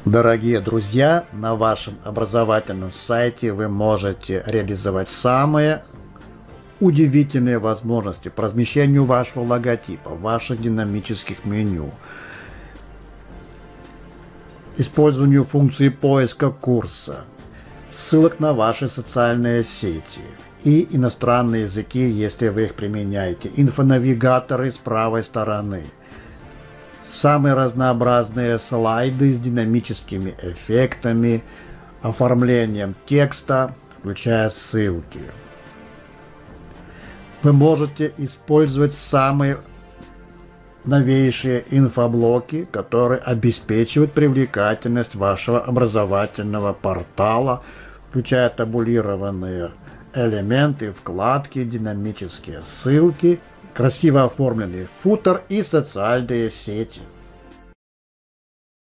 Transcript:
Дорогие друзья, на вашем образовательном сайте вы можете реализовать самые удивительные возможности по размещению вашего логотипа, ваших динамических меню, использованию функции поиска курса, ссылок на ваши социальные сети и иностранные языки, если вы их применяете, инфонавигаторы с правой стороны, самые разнообразные слайды с динамическими эффектами, оформлением текста, включая ссылки. Вы можете использовать самые новейшие инфоблоки, которые обеспечивают привлекательность вашего образовательного портала, включая табулированные элементы, вкладки, динамические ссылки, красиво оформленный футер и социальные сети.